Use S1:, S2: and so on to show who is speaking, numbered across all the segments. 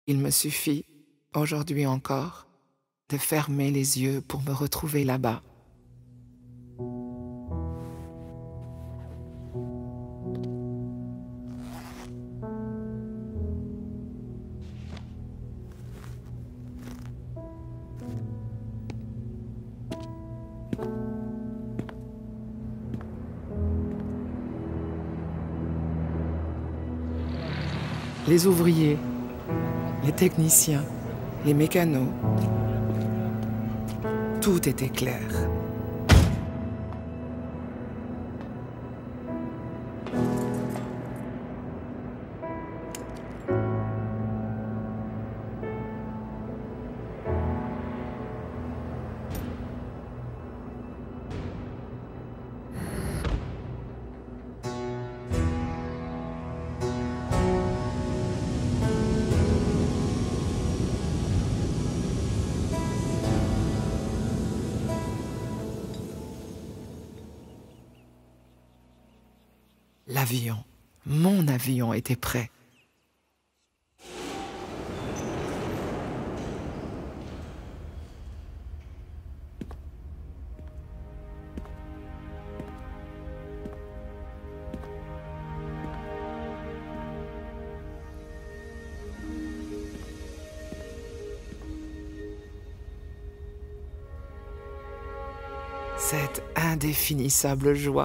S1: Il me suffit, aujourd'hui encore, de fermer les yeux pour me retrouver là-bas. Les ouvriers, les techniciens, les mécanos, tout était clair. L'avion, mon avion était prêt. Cette indéfinissable joie.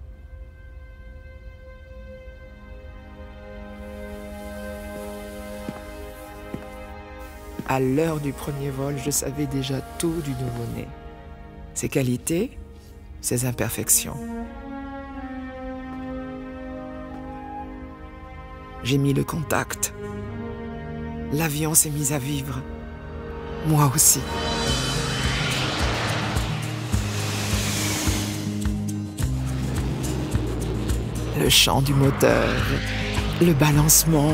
S1: À l'heure du premier vol, je savais déjà tout du nouveau-né. Ses qualités, ses imperfections. J'ai mis le contact. L'avion s'est mis à vivre. Moi aussi. Le chant du moteur, le balancement,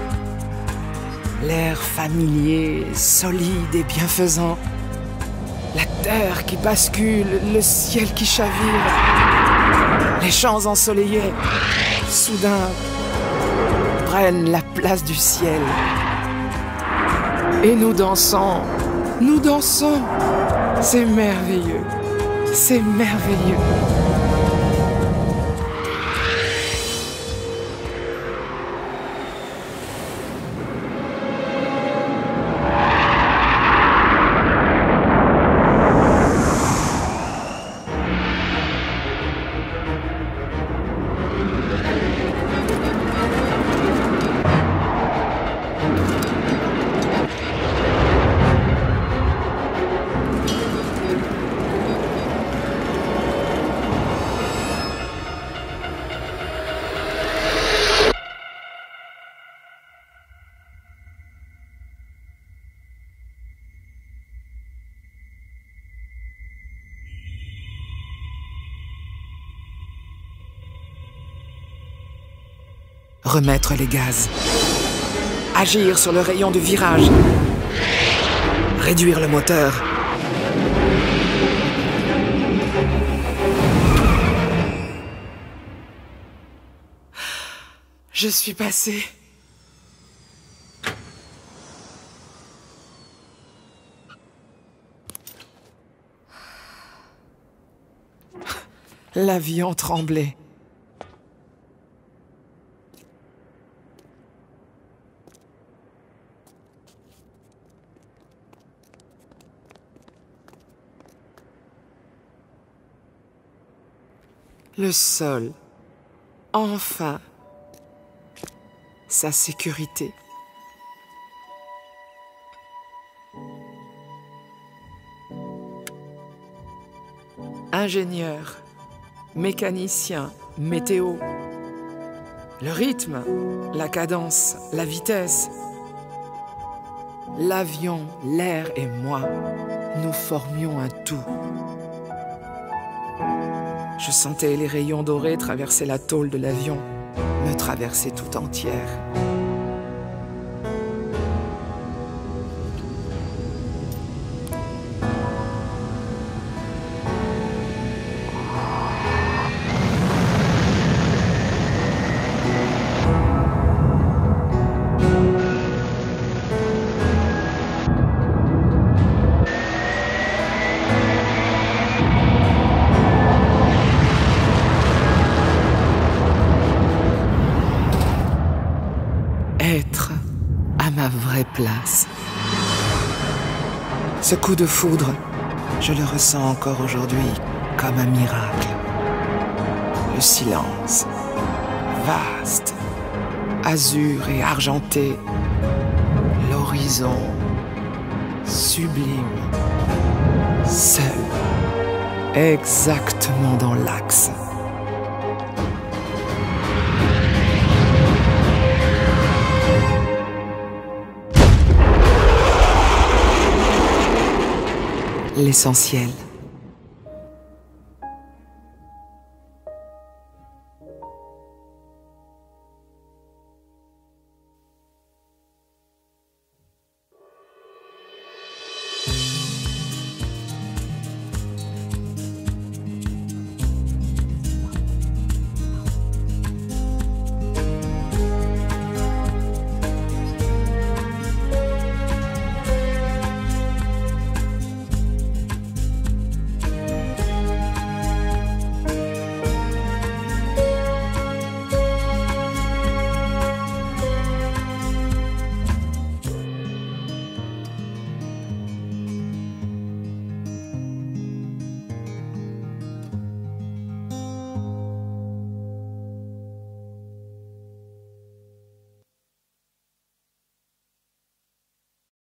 S1: l'air familier, solide et bienfaisant, la terre qui bascule, le ciel qui chavire, les champs ensoleillés, soudain, prennent la place du ciel. Et nous dansons, c'est merveilleux, c'est merveilleux. Remettre les gaz. Agir sur le rayon du virage. Réduire le moteur. Je suis passé. L'avion tremblait. Le sol, enfin, sa sécurité. Ingénieur, mécanicien, météo. Le rythme, la cadence, la vitesse. L'avion, l'air et moi, nous formions un tout. Je sentais les rayons dorés traverser la tôle de l'avion, me traverser tout entière. ma vraie place. Ce coup de foudre, je le ressens encore aujourd'hui comme un miracle. Le silence, vaste, azur et argenté. L'horizon, sublime, seul, exactement dans l'axe. L'essentiel,